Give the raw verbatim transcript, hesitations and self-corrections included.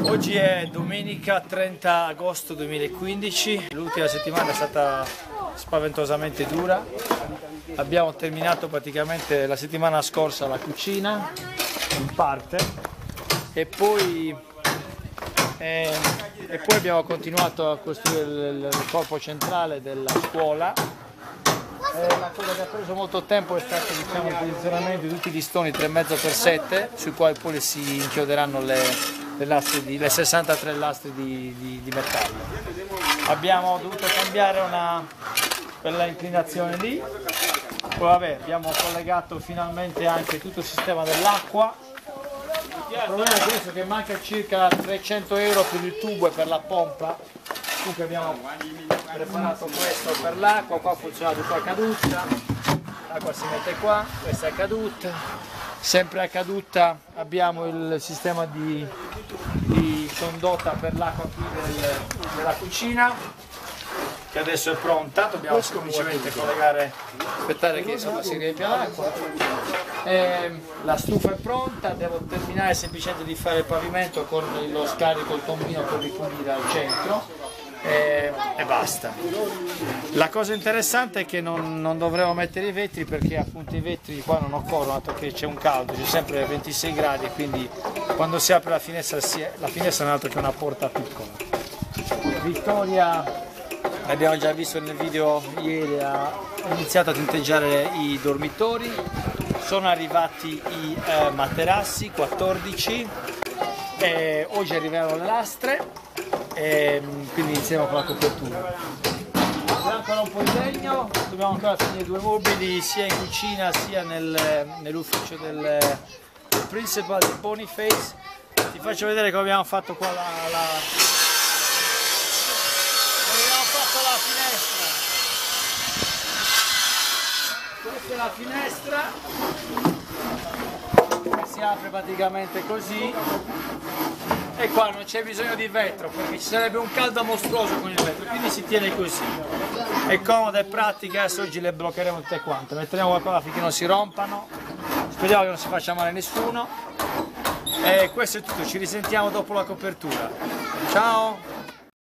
Oggi è domenica trenta agosto duemilaquindici, l'ultima settimana è stata spaventosamente dura. Abbiamo terminato praticamente la settimana scorsa la cucina, in parte, e poi, eh, e poi abbiamo continuato a costruire il, il corpo centrale della scuola. Eh, la cosa che ha preso molto tempo è stato, diciamo, il posizionamento di tutti i listoni tre virgola cinque per sette sui quali poi si inchioderanno le, le, lastre di, le sessantatré lastre di, di, di metallo. Abbiamo dovuto cambiare una quella inclinazione lì, poi vabbè, abbiamo collegato finalmente anche tutto il sistema dell'acqua. Il problema è questo, che manca circa trecento euro per il tubo e per la pompa. Comunque abbiamo preparato questo per l'acqua, qua funziona tutto a caduta, l'acqua si mette qua, questa è caduta, sempre a caduta abbiamo il sistema di, di condotta per l'acqua qui del, della cucina, che adesso è pronta, dobbiamo semplicemente collegare, aspettare che insomma si riempia l'acqua. La stufa è pronta, devo terminare semplicemente di fare il pavimento con lo scarico, il tombino per ripulire al centro. E, e basta. La cosa interessante è che non, non dovremo mettere i vetri, perché appunto i vetri qua non occorrono, dato che c'è un caldo, c'è sempre ventisei gradi, quindi quando si apre la finestra, si è, la finestra non è altro che una porta piccola. Vittoria, l'abbiamo già visto nel video ieri, ha iniziato a tinteggiare i dormitori, sono arrivati i eh, materassi quattordici, e oggi arriveranno le lastre. E quindi iniziamo con la copertura. Abbiamo ancora un po' di legno, dobbiamo ancora finire due mobili sia in cucina sia nel, nell'ufficio del, del principal di Boniface. Ti faccio vedere come abbiamo fatto qua la, la... come abbiamo fatto la finestra. Questa è la finestra che si apre praticamente così. E qua non c'è bisogno di vetro, perché ci sarebbe un caldo mostruoso con il vetro, quindi si tiene così. È comoda, è pratica, adesso oggi le bloccheremo tutte quante, metteremo qualcosa affinché non si rompano, speriamo che non si faccia male nessuno. E questo è tutto, ci risentiamo dopo la copertura. Ciao!